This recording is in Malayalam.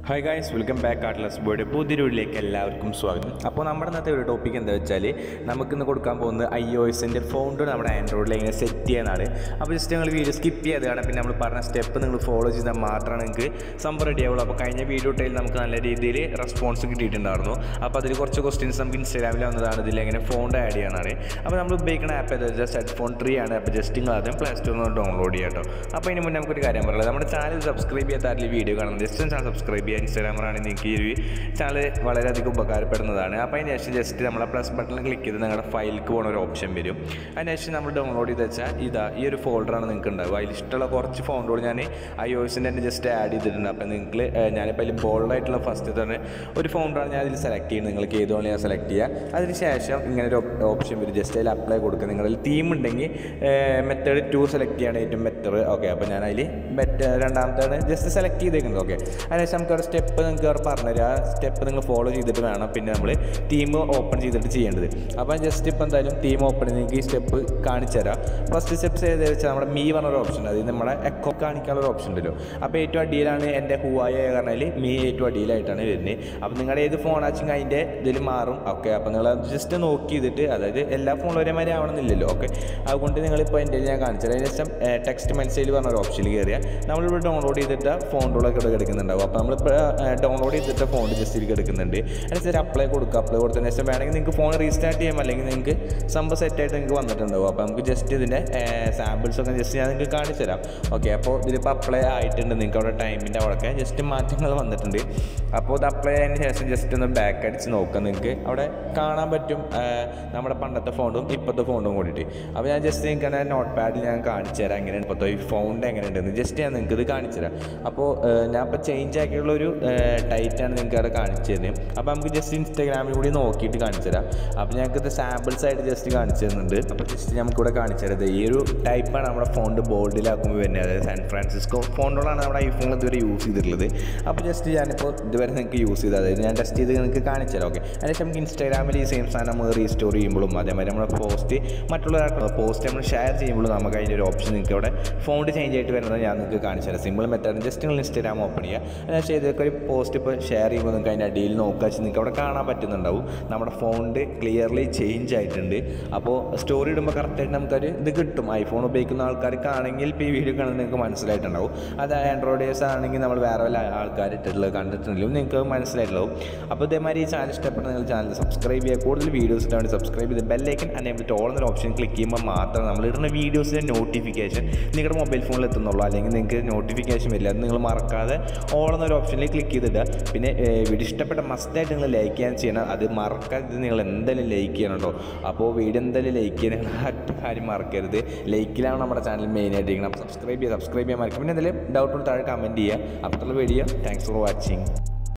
Hi guys, welcome back Artless പുതിയൊരുവിലേക്ക് എല്ലാവർക്കും സ്വാഗതം. അപ്പോൾ നമ്മുടെ ഇന്നത്തെ ഒരു ടോപ്പിക് എന്താ വെച്ചാൽ നമുക്കിന്ന് കൊടുക്കാൻ പോകുന്നത് iOSൻ്റെ ഫോണ്ട് നമ്മുടെ ആൻഡ്രോയിഡിൽ എങ്ങനെ സെറ്റ് ചെയ്യാനാണ്. അപ്പോൾ ജസ്റ്റ് നിങ്ങൾ വീഡിയോ സ്കിപ്പ് ചെയ്തതാണ്, പിന്നെ നമ്മൾ പറഞ്ഞ സ്റ്റെപ്പ് നിങ്ങൾ ഫോളോ ചെയ്താൽ മാത്രമാണ് നിങ്ങൾക്ക് സംഭവം റെഡി ആവുള്ളൂ. അപ്പോൾ കഴിഞ്ഞ വീഡിയോ ഇട്ടതിൽ നമുക്ക് നല്ല രീതിയിൽ റെസ്പോൺസ് കിട്ടിയിട്ടുണ്ടായിരുന്നു. അപ്പോൾ അതിൽ കുറച്ച് ക്വസ്റ്റ്യൻസ് നമുക്ക് ഇൻസ്റ്റാഗ്രാമിൽ വന്നതാണ്, ഇതിലെങ്ങനെ ഫോണ്ട് ആഡ് ചെയ്യാനാണ്. അപ്പോൾ നമ്മൾ ഉപയോഗിക്കുന്ന ആപ്പ് ഏതാ ജസ്റ്റ് Zfont 3 ആണ്. അപ്പോൾ ജസ്റ്റ് നിങ്ങൾ ആദ്യം പ്ലേ സ്റ്റോറിൽ നിന്ന് ഡൗൺലോഡ് ചെയ്യാം കേട്ടോ. അപ്പോൾ ഇതിന് മുന്നേ നമുക്കൊരു കാര്യം പറയുന്നത്, നമ്മുടെ ചാനൽ സബ്സ്ക്രൈബ് ചെയ്യാത്ത വീഡിയോ കാണുന്നത് ജസ്റ്റ് ചാനൽ സബ്സ്ക്രൈബ് ചെയ്യുക. ഇൻസ്റ്റാഗ്രാമറാണ് നിങ്ങൾക്ക് ഈ ചാനൽ വളരെയധികം ഉപകാരപ്പെടുന്നതാണ്. അപ്പോൾ അതിന് ശേഷം ജസ്റ്റ് നമ്മളെ പ്ലസ് ബട്ടണിൽ ക്ലിക്ക് ചെയ്ത് നിങ്ങളുടെ ഫയലിലേക്ക് പോകുന്ന ഒരു ഓപ്ഷൻ വരും. അതിന് ശേഷം നമ്മൾ ഡൗൺലോഡ് ചെയ്ത് വെച്ചാൽ ഈ ഒരു ഫോൾഡറാണ് നിങ്ങൾക്ക് ഉണ്ടാവുക. അതിൽ ഇഷ്ടമുള്ള കുറച്ച് ഫോണ്ടുകൾ ഞാൻ iOSൻ്റെ തന്നെ ജസ്റ്റ് ആഡ് ചെയ്തിട്ടുണ്ട്. അപ്പോൾ നിങ്ങൾക്ക് ഞാനിപ്പോൾ അതിൽ ബോൾഡായിട്ടുള്ള ഫസ്റ്റ് തന്നെ ഒരു ഫോണ്ടാണ് ഞാൻ അതിൽ സെലക്ട് ചെയ്യുന്നത്. നിങ്ങൾക്ക് ഏത് വേണമെങ്കിൽ സെലക്ട് ചെയ്യുക. അതിന് ശേഷം ഇങ്ങനെ ഒരു ഓപ്ഷൻ വരും, ജസ്റ്റ് അതിൽ അപ്ലൈ കൊടുക്കുക. നിങ്ങളിൽ തീം ഉണ്ടെങ്കിൽ മെത്തേഡ് 2 സെലക്ട് ചെയ്യാണ് ഏറ്റവും ബെറ്റർ. ഓക്കെ, അപ്പോൾ ഞാൻ അതിൽ രണ്ടാമത്താണ് ജസ്റ്റ് സെലക്ട് ചെയ്തേക്കുന്നത്. ഓക്കെ, അതിനുശേഷം നമുക്ക് ഒരു സ്റ്റെപ്പ് നിങ്ങൾക്ക് അവർ പറഞ്ഞുതരും. ആ സ്റ്റെപ്പ് നിങ്ങൾ ഫോളോ ചെയ്തിട്ട് വേണം പിന്നെ നമ്മൾ തീം ഓപ്പൺ ചെയ്തിട്ട് ചെയ്യേണ്ടത്. അപ്പോൾ ജസ്റ്റ് ഇപ്പോൾ എന്തായാലും തീം ഓപ്പൺ നിങ്ങൾക്ക് ഈ സ്റ്റെപ്പ് കാണിച്ചു തരാം. ഫസ്റ്റ് സ്റ്റെപ്സ് ഏത് വെച്ചാൽ നമ്മുടെ മീ പറഞ്ഞൊരു ഓപ്ഷൻ ഉണ്ട്, അത് നമ്മുടെ എക്കോ കാണിക്കാനുള്ള ഓപ്ഷൻ ഉണ്ടല്ലോ. അപ്പോൾ ഏറ്റവും അടിയിലാണ് എൻ്റെ ഹുവായ പറഞ്ഞാൽ മീ ഏറ്റവും അടിയിലായിട്ടാണ് വരുന്നത്. അപ്പോൾ നിങ്ങളുടെ ഏത് ഫോൺ ആച്ചിങ് അതിൻ്റെ ഇതിൽ മാറും. ഓക്കെ, അപ്പോൾ നിങ്ങൾ ജസ്റ്റ് നോക്കി ചെയ്തിട്ട്, അതായത് എല്ലാ ഫോണിലും ഒരേമാതിരി ആവണമെന്നില്ലല്ലോ. ഓക്കെ, അതുകൊണ്ട് നിങ്ങളിപ്പോൾ എൻ്റെ ഞാൻ കാണിച്ചത് അതിനുശേഷം ടെക്സ്റ്റ് മെൻസേജ് പറഞ്ഞൊരു ഓപ്ഷനിൽ കയറിയാൽ നമ്മളിവിടെ ഡൗൺലോഡ് ചെയ്തിട്ട് ഫോണ്ടുകളൊക്കെ ഇവിടെ കിടക്കുന്നുണ്ടാവും. അപ്പോൾ നമ്മളിപ്പോൾ ഡൗൺലോഡ് ചെയ്തിട്ട് ഫോൺ ജസ്റ്റ് ഇതിൽ എടുക്കുന്നുണ്ട്. അതിനുശേഷം അപ്ലൈ കൊടുക്കുക. അപ്ലൈ കൊടുത്തതിന് ശേഷം വേണമെങ്കിൽ നിങ്ങൾക്ക് ഫോൺ റീസ്റ്റാർട്ട് ചെയ്യാം, അല്ലെങ്കിൽ നിങ്ങൾക്ക് സംഭവം സെറ്റായിട്ട് നിങ്ങൾക്ക് വന്നിട്ടുണ്ടാവും. അപ്പോൾ നമുക്ക് ജസ്റ്റ് ഇതിൻ്റെ സാമ്പിൾസൊക്കെ ജസ്റ്റ് ഞാൻ നിങ്ങൾക്ക് കാണിച്ചു തരാം. ഓക്കെ, അപ്പോൾ ഇതിലിപ്പോൾ അപ്ലൈ ആയിട്ടുണ്ട്. നിങ്ങൾക്ക് അവിടെ ടൈമിൻ്റെ അവിടെയൊക്കെ ജസ്റ്റ് മാറ്റങ്ങൾ വന്നിട്ടുണ്ട്. അപ്പോൾ ഇത് അപ്ലൈ ആയതിനു ശേഷം ജസ്റ്റ് ഒന്ന് ബാക്ക് അടിച്ച് നോക്കാം. നിങ്ങൾക്ക് അവിടെ കാണാൻ പറ്റും നമ്മുടെ പണ്ടത്തെ ഫോണ്ടും ഇപ്പോഴത്തെ ഫോണ്ടും കൂടിയിട്ട്. അപ്പോൾ ഞാൻ ജസ്റ്റ് നിങ്ങൾക്ക് നോട്ട് പാഡിൽ ഞാൻ കാണിച്ചു തരാം എങ്ങനെയാണ് ഇപ്പോഴത്തെ ഈ ഫോണ്ട് എങ്ങനെയുണ്ടെന്ന് ജസ്റ്റ് ഞാൻ നിങ്ങൾക്ക് ഇത് കാണിച്ചു തരാം. അപ്പോൾ ഞാൻ ഇപ്പോൾ ചേഞ്ച് ആക്കിയുള്ളൊരു ടൈറ്റാണ് നിങ്ങൾക്ക് അവിടെ കാണിച്ചു തരുന്നത്. അപ്പോൾ നമുക്ക് ജസ്റ്റ് ഇൻസ്റ്റാഗ്രാമിൽ കൂടി നോക്കിയിട്ട് കാണിച്ചു തരാം. അപ്പോൾ ഞങ്ങൾക്ക് സാമ്പിൾസ് ആയിട്ട് ജസ്റ്റ് കാണിച്ചു തരുന്നുണ്ട്. അപ്പോൾ ജസ്റ്റ് നമുക്കിവിടെ കാണിച്ചു തരുന്നത് ഈ ഒരു ടൈപ്പാണ് നമ്മുടെ ഫോണ്ട് ബോൾഡിലാക്കുമ്പോൾ വരുന്നത്. അതായത് സാൻ ഫ്രാൻസിസ്കോ ഫോണ്ടുകളാണ് നമ്മുടെ ഐഫോണിൽ ഇതുവരെ യൂസ് ചെയ്തിട്ടുള്ളത്. അപ്പോൾ ജസ്റ്റ് ഞാനിപ്പോൾ ഇതുവരെ നിങ്ങൾക്ക് യൂസ് ചെയ്തത്, അതായത് ഞാൻ ടെസ്റ്റ് ചെയ്ത് നിങ്ങൾക്ക് കാണിച്ചു തരാം. ഓക്കെ, അതിനുശേഷം നമുക്ക് ഇൻസ്റ്റാഗ്രാമിൽ ഈ സെയിം സാധനം നമ്മൾ റീസ്റ്റോർ ചെയ്യുമ്പോഴും അതേമാതിരി നമ്മുടെ മറ്റുള്ള പോസ്റ്റ് നമ്മൾ ഷെയർ ചെയ്യുമ്പോഴും നമുക്ക് അതിൻ്റെ ഒരു ഓപ്ഷൻ നിങ്ങൾക്ക് ഇവിടെ ഫോണ്ട് ചേഞ്ച് ആയിട്ട് വരുന്നത് ഞാൻ നിങ്ങൾക്ക് കാണിച്ചു തരാം. സിമ്പിൾ മെത്തേഡ് ജസ്റ്റ് നിങ്ങൾ ഇൻസ്റ്റാഗ്രാം ഓപ്പൺ ചെയ്യുക. അതിനുശേഷം ഇതൊക്കെ ഒരു പോസ്റ്റ് ഇപ്പോൾ ഷെയർ ചെയ്യുമ്പോൾ നിങ്ങൾക്ക് അതിൻ്റെ അടിയിൽ നോക്കുക നിങ്ങൾക്ക് അവിടെ കാണാൻ പറ്റുന്നുണ്ടാവും നമ്മുടെ ഫോണ്ട് ക്ലിയർലി ചേഞ്ച് ആയിട്ടുണ്ട്. അപ്പോൾ സ്റ്റോറി ഇടുമ്പോൾ കറക്റ്റായിട്ട് നമുക്കൊരു ഇത് കിട്ടും. ഐഫോൺ ഉപയോഗിക്കുന്ന ആൾക്കാർക്കാണെങ്കിൽ ഇപ്പോൾ ഈ വീഡിയോ കാണുന്നത് നിങ്ങൾക്ക് മനസ്സിലായിട്ടുണ്ടാവും. അത് ആൻഡ്രോയിഡേഴ്സ് ആണെങ്കിൽ നമ്മൾ വേറെ വല്ല ആൾക്കാർ ഇട്ടിട്ടുള്ളത് കണ്ടിട്ടുണ്ടെങ്കിലും നിങ്ങൾക്ക് മനസ്സിലായിട്ടുണ്ടാവും. അപ്പോൾ ഇതേമാതിരി ഈ ചാനൽ ഇഷ്ടപ്പെട്ട നിങ്ങൾ ചാനൽ സബ്സ്ക്രൈബ് ചെയ്യുക. കൂടുതൽ വീഡിയോസ് ഇട്ടാൻ വേണ്ടി സബ്സ്ക്രൈബ് ചെയ്ത് ബെല്ലൈക്കൻ അനേബിൾ ടു ഓൾ എന്നൊരു ഓപ്ഷൻ ക്ലിക്ക് ചെയ്യുമ്പോൾ മാത്രം നമ്മൾ ഇടുന്ന വീഡിയോസിൻ്റെ നോട്ടിഫിക്കേഷൻ നിങ്ങളുടെ മൊബൈൽ ഫോണിൽ എത്തുന്നുള്ളൂ. അല്ലെങ്കിൽ നിങ്ങൾക്ക് നോട്ടിഫിക്കേഷൻ വരില്ല. അത് നിങ്ങൾ മറക്കാതെ ഓൾ എന്നൊരു ഓപ്ഷനിൽ ക്ലിക്ക് ചെയ്തിടുക. പിന്നെ വീഡിയോ ഇഷ്ടപ്പെട്ട മസ്റ്റായിട്ട് നിങ്ങൾ ലൈക്ക് ചെയ്യാൻ ചെയ്യണം. അത് മറക്കാതെ നിങ്ങൾ എന്തായാലും ലൈക്ക് ചെയ്യണമല്ലോ. അപ്പോൾ വീഡിയോ എന്തായാലും ലൈക്ക് ചെയ്യാൻ ഒറ്റ കാര്യം മറക്കരുത്. ലൈക്കിലാണ് നമ്മുടെ ചാനൽ മെയിനായിട്ട് ഇരിക്കണം. അപ്പോൾ സബ്സ്ക്രൈബ് ചെയ്യാൻ മറക്കും. പിന്നെ എന്തെങ്കിലും ഡൗട്ട് താഴെ കമൻറ്റ് ചെയ്യുക. അപ്പോഴത്തെ വീഡിയോ താങ്ക്സ് ഫോർ വാച്ചിങ്.